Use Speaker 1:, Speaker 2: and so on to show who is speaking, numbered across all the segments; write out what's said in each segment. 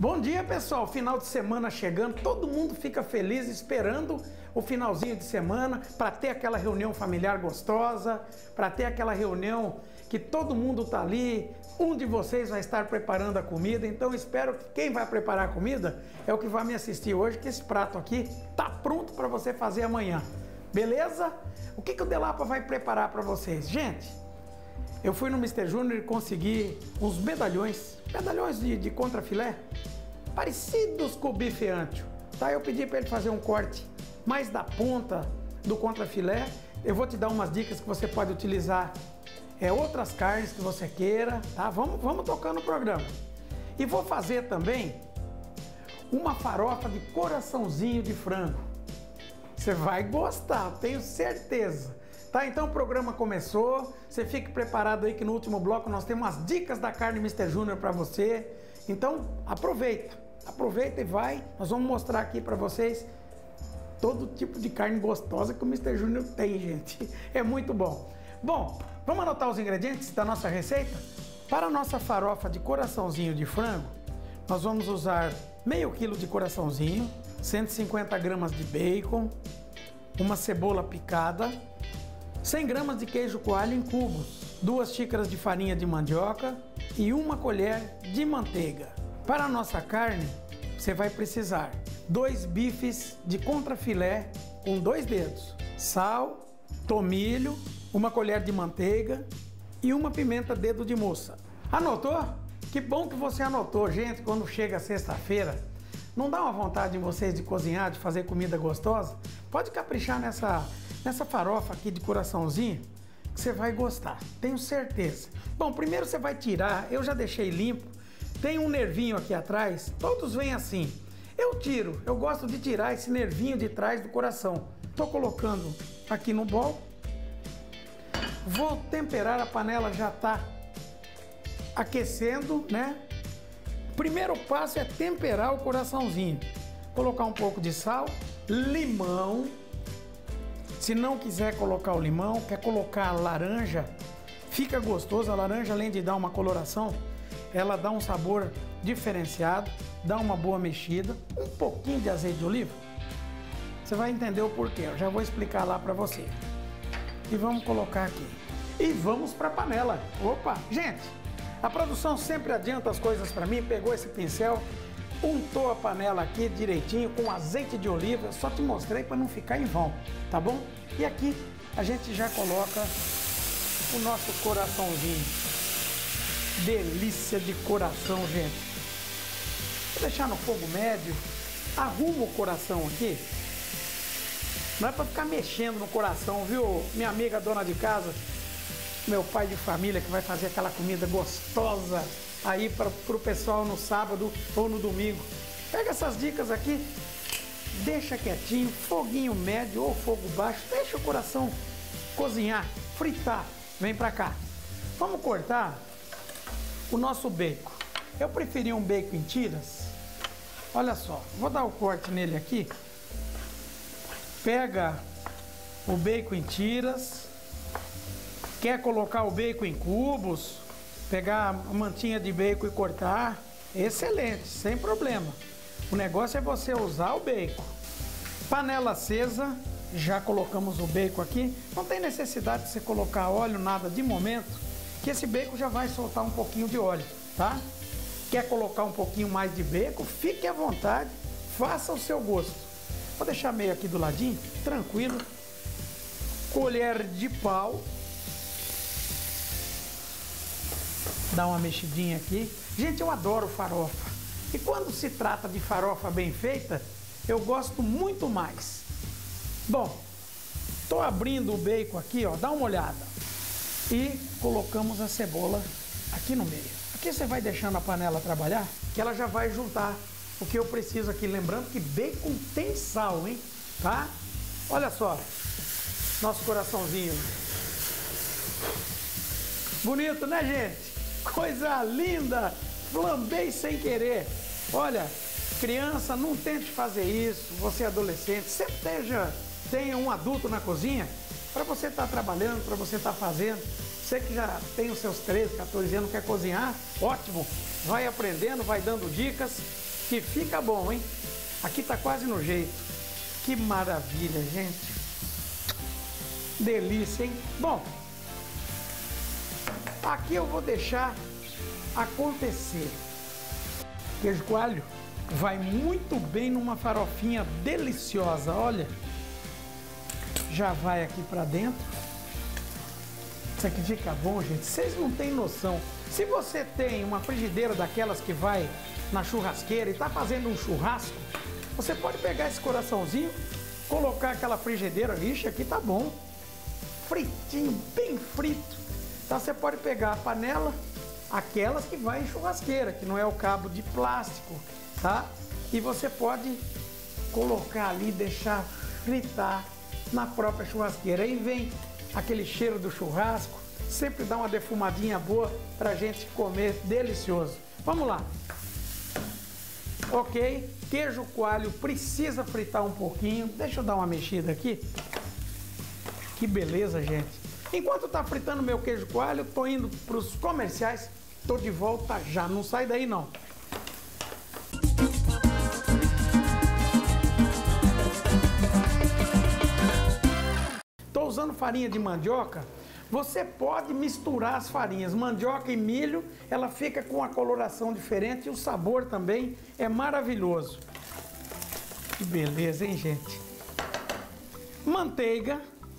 Speaker 1: Bom dia, pessoal, final de semana chegando, todo mundo fica feliz esperando o finalzinho de semana para ter aquela reunião familiar gostosa, para ter aquela reunião que todo mundo tá ali, um de vocês vai estar preparando a comida, então espero que quem vai preparar a comida é o que vai me assistir hoje, que esse prato aqui tá pronto para você fazer amanhã, beleza? O que o Delapa vai preparar para vocês? Gente, eu fui no Mr. Júnior e consegui uns medalhões de contrafilé, parecidos com o bife ancho, tá? Eu pedi para ele fazer um corte mais da ponta do contrafilé. Eu vou te dar umas dicas que você pode utilizar outras carnes que você queira, tá? Vamos tocando o programa. E vou fazer também uma farofa de coraçãozinho de frango. Você vai gostar, tenho certeza. Tá, então o programa começou, você fique preparado aí que no último bloco nós temos umas dicas da carne Mr. Júnior para você. Então aproveita e vai, nós vamos mostrar aqui para vocês todo tipo de carne gostosa que o Mr. Júnior tem, gente. É muito bom. Bom, vamos anotar os ingredientes da nossa receita? Para a nossa farofa de coraçãozinho de frango, nós vamos usar meio quilo de coraçãozinho, 150 gramas de bacon, uma cebola picada, 100 gramas de queijo coalho em cubos, 2 xícaras de farinha de mandioca e 1 colher de manteiga. Para a nossa carne, você vai precisar 2 bifes de contrafilé com 2 dedos, sal, tomilho, 1 colher de manteiga e 1 pimenta dedo de moça. Anotou? Que bom que você anotou, gente. Quando chega sexta-feira, não dá uma vontade em vocês de cozinhar, de fazer comida gostosa? Pode caprichar nessa farofa aqui de coraçãozinho, que você vai gostar, tenho certeza. Bom, primeiro você vai tirar, eu já deixei limpo, tem um nervinho aqui atrás, todos vêm assim. Eu tiro, eu gosto de tirar esse nervinho de trás do coração. Tô colocando aqui no bol. Vou temperar, a panela já tá aquecendo, né? O primeiro passo é temperar o coraçãozinho. Colocar um pouco de sal, limão. Se não quiser colocar o limão, quer colocar a laranja, fica gostoso. A laranja, além de dar uma coloração, ela dá um sabor diferenciado, dá uma boa mexida. Um pouquinho de azeite de oliva, você vai entender o porquê, eu já vou explicar lá para você. E vamos colocar aqui. E vamos para a panela. Opa, gente, a produção sempre adianta as coisas para mim, pegou esse pincel, untou a panela aqui direitinho com azeite de oliva, eu só te mostrei para não ficar em vão, tá bom? E aqui a gente já coloca o nosso coraçãozinho. Delícia de coração, gente. Vou deixar no fogo médio, arruma o coração aqui. Não é para ficar mexendo no coração, viu, minha amiga dona de casa, meu pai de família que vai fazer aquela comida gostosa aí para o pessoal no sábado ou no domingo. Pega essas dicas aqui, deixa quietinho, foguinho médio ou fogo baixo, deixa o coração cozinhar, fritar. Vem para cá. Vamos cortar o nosso bacon. Eu preferi um bacon em tiras. Olha só, vou dar o corte nele aqui. Pega o bacon em tiras. Quer colocar o bacon em cubos, pegar a mantinha de bacon e cortar, excelente, sem problema. O negócio é você usar o bacon. Panela acesa, já colocamos o bacon aqui. Não tem necessidade de você colocar óleo, nada de momento, que esse bacon já vai soltar um pouquinho de óleo, tá? Quer colocar um pouquinho mais de bacon, fique à vontade, faça o seu gosto. Vou deixar meio aqui do ladinho, tranquilo. Colher de pau. Dá uma mexidinha aqui. Gente, eu adoro farofa. E quando se trata de farofa bem feita, eu gosto muito mais. Bom, tô abrindo o bacon aqui, ó, dá uma olhada. E colocamos a cebola aqui no meio. Aqui você vai deixando a panela trabalhar, que ela já vai juntar o que eu preciso aqui. Lembrando que bacon tem sal, hein? Tá? Olha só, nosso coraçãozinho. Bonito, né, gente? Coisa linda! Flambei sem querer. Olha, criança, não tente fazer isso. Você é adolescente, sempre tenha um adulto na cozinha para você estar trabalhando, para você estar fazendo. Você que já tem os seus 13, 14 anos, quer cozinhar, ótimo. Vai aprendendo, vai dando dicas que fica bom, hein? Aqui tá quase no jeito. Que maravilha, gente. Delícia, hein? Bom, aqui eu vou deixar acontecer. Queijo coalho vai muito bem numa farofinha deliciosa, olha. Já vai aqui pra dentro. Isso aqui fica bom, gente. Vocês não têm noção. Se você tem uma frigideira daquelas que vai na churrasqueira e tá fazendo um churrasco, você pode pegar esse coraçãozinho, colocar aquela frigideira, ixi, aqui tá bom. Fritinho, bem frito. Então você pode pegar a panela, aquelas que vai em churrasqueira, que não é o cabo de plástico, tá? E você pode colocar ali e deixar fritar na própria churrasqueira. Aí vem aquele cheiro do churrasco, sempre dá uma defumadinha boa pra gente comer delicioso. Vamos lá. Ok, queijo coalho precisa fritar um pouquinho. Deixa eu dar uma mexida aqui. Que beleza, gente. Enquanto tá fritando meu queijo coalho, tô indo pros comerciais. Tô de volta já, não sai daí não. Tô usando farinha de mandioca. Você pode misturar as farinhas, mandioca e milho, ela fica com uma coloração diferente e o sabor também é maravilhoso. Que beleza, hein, gente? Manteiga.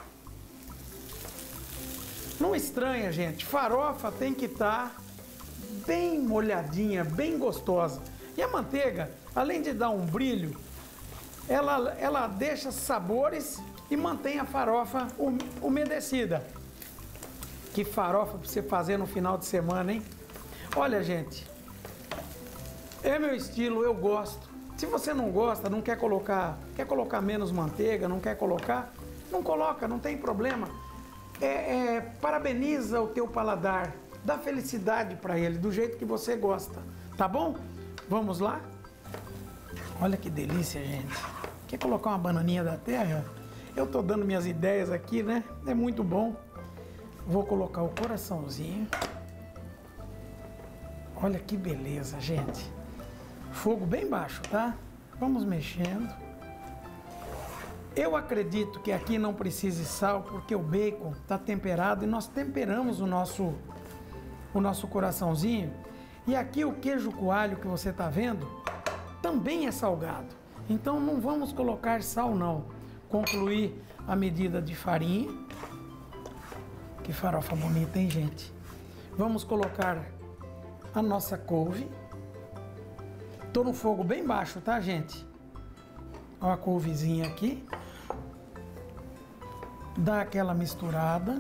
Speaker 1: Não estranha, gente, farofa tem que estar bem molhadinha, bem gostosa. E a manteiga, além de dar um brilho, ela deixa sabores e mantém a farofa umedecida. Que farofa para você fazer no final de semana, hein? Olha, gente, é meu estilo, eu gosto. Se você não gosta, não quer colocar menos manteiga, não quer colocar, não coloca, não tem problema. Parabeniza o teu paladar, dá felicidade para ele, do jeito que você gosta, tá bom? Vamos lá? Olha que delícia, gente. Quer colocar uma bananinha da terra? Eu tô dando minhas ideias aqui, né? É muito bom. Vou colocar o coraçãozinho. Olha que beleza, gente. Fogo bem baixo, tá? Vamos mexendo. Eu acredito que aqui não precise sal, porque o bacon está temperado e nós temperamos o nosso coraçãozinho. E aqui o queijo coalho que você está vendo também é salgado. Então não vamos colocar sal não. Concluir a medida de farinha. Que farofa bonita, hein, gente? Vamos colocar a nossa couve. Tô no fogo bem baixo, tá, gente? Ó a couvezinha aqui. Dá aquela misturada.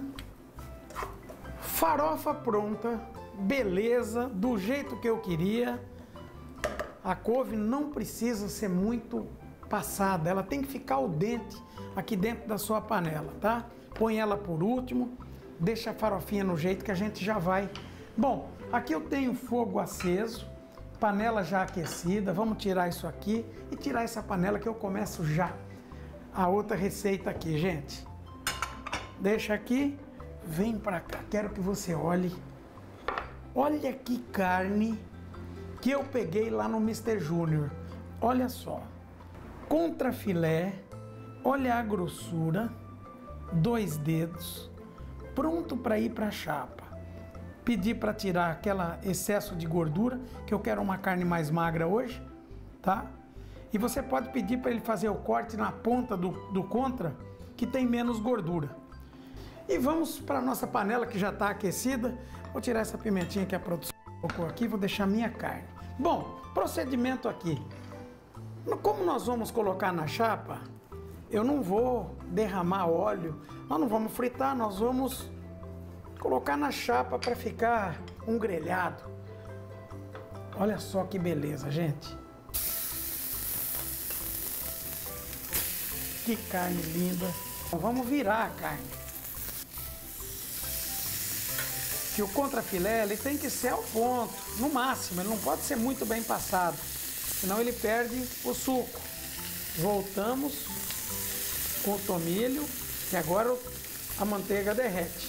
Speaker 1: Farofa pronta. Beleza, do jeito que eu queria. A couve não precisa ser muito passada. Ela tem que ficar al dente aqui dentro da sua panela, tá? Põe ela por último. Deixa a farofinha no jeito que a gente já vai. Bom, aqui eu tenho fogo aceso, panela já aquecida. Vamos tirar isso aqui e tirar essa panela que eu começo já a outra receita aqui, gente. Deixa aqui, vem pra cá. Quero que você olhe. Olha que carne que eu peguei lá no Mr. Júnior. Olha só. Contrafilé, olha a grossura, 2 dedos. Pronto para ir para a chapa. Pedi para tirar aquele excesso de gordura, que eu quero uma carne mais magra hoje, tá? E você pode pedir para ele fazer o corte na ponta do contra, que tem menos gordura. E vamos para a nossa panela que já está aquecida. Vou tirar essa pimentinha que a produção colocou aqui, vou deixar minha carne. Bom, procedimento aqui. Como nós vamos colocar na chapa, eu não vou derramar óleo, nós não vamos fritar, nós vamos colocar na chapa para ficar um grelhado. Olha só que beleza, gente. Que carne linda. Então, vamos virar a carne. Que o contrafilé, ele tem que ser ao ponto, no máximo, ele não pode ser muito bem passado, senão ele perde o suco. Voltamos com o tomilho, que agora a manteiga derrete.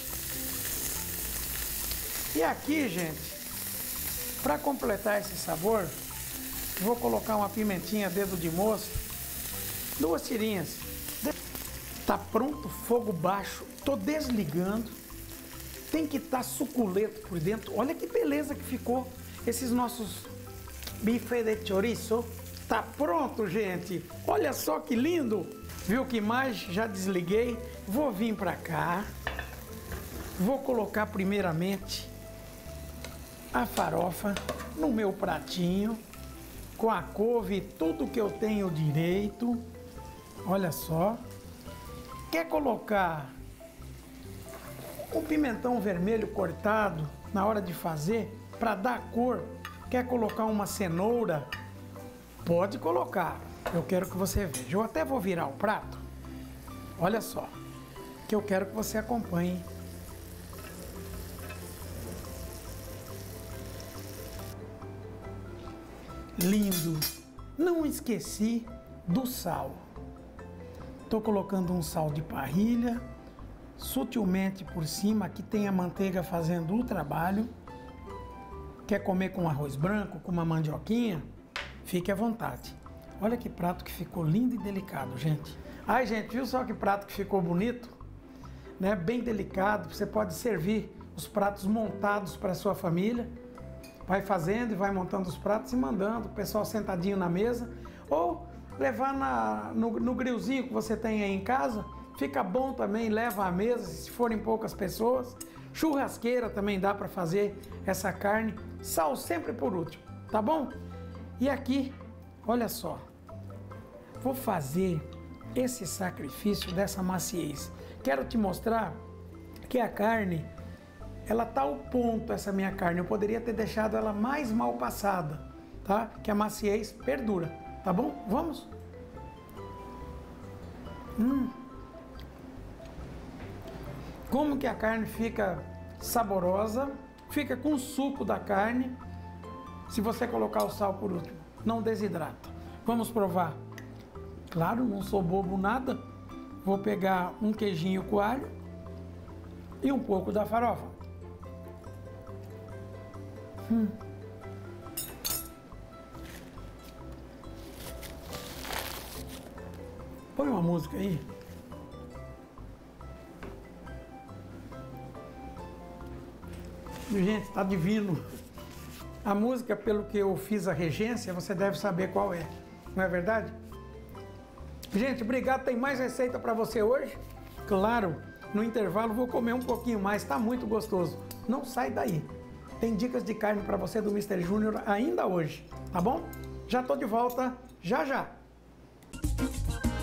Speaker 1: E aqui, gente, para completar esse sabor, Vou colocar uma pimentinha dedo de moço, 2 tirinhas. Tá pronto, fogo baixo, tô desligando. Tem que estar suculento por dentro. Olha que beleza que ficou esses nossos bife de chorizo. Tá pronto, gente. Olha só que lindo. Viu que mais? Já desliguei. Vou vir para cá. Vou colocar primeiramente a farofa no meu pratinho, com a couve, tudo que eu tenho direito. Olha só. Quer colocar um pimentão vermelho cortado na hora de fazer para dar cor? Quer colocar uma cenoura? Pode colocar. Eu quero que você veja. Eu até vou virar o prato. Olha só, que eu quero que você acompanhe. Lindo. Não esqueci do sal. Estou colocando um sal de parrilha, sutilmente por cima, que tem a manteiga fazendo o trabalho. Quer comer com arroz branco, com uma mandioquinha? Fique à vontade. Olha que prato que ficou lindo e delicado, gente. Ai, gente, viu só que prato que ficou bonito? Né? Bem delicado. Você pode servir os pratos montados para a sua família. Vai fazendo e vai montando os pratos e mandando o pessoal sentadinho na mesa. Ou levar no grillzinho que você tem aí em casa. Fica bom também, leva à mesa se forem poucas pessoas. Churrasqueira também dá para fazer essa carne. Sal sempre por último, tá bom? E aqui, olha só. Vou fazer esse sacrifício dessa maciez. Quero te mostrar que a carne, ela tá ao ponto, essa minha carne. Eu poderia ter deixado ela mais mal passada, tá? Que a maciez perdura, tá bom? Vamos? Como que a carne fica saborosa, fica com o suco da carne, se você colocar o sal por último. Não desidrata. Vamos provar. Claro, não sou bobo nada. Vou pegar um queijinho coalho e um pouco da farofa. Põe uma música aí. Gente, tá divino. A música, pelo que eu fiz a regência, você deve saber qual é. Não é verdade? Gente, obrigado. Tem mais receita para você hoje? Claro, no intervalo vou comer um pouquinho mais. Tá muito gostoso. Não sai daí. Tem dicas de carne para você do Mr. Júnior ainda hoje, tá bom? Já tô de volta, já já.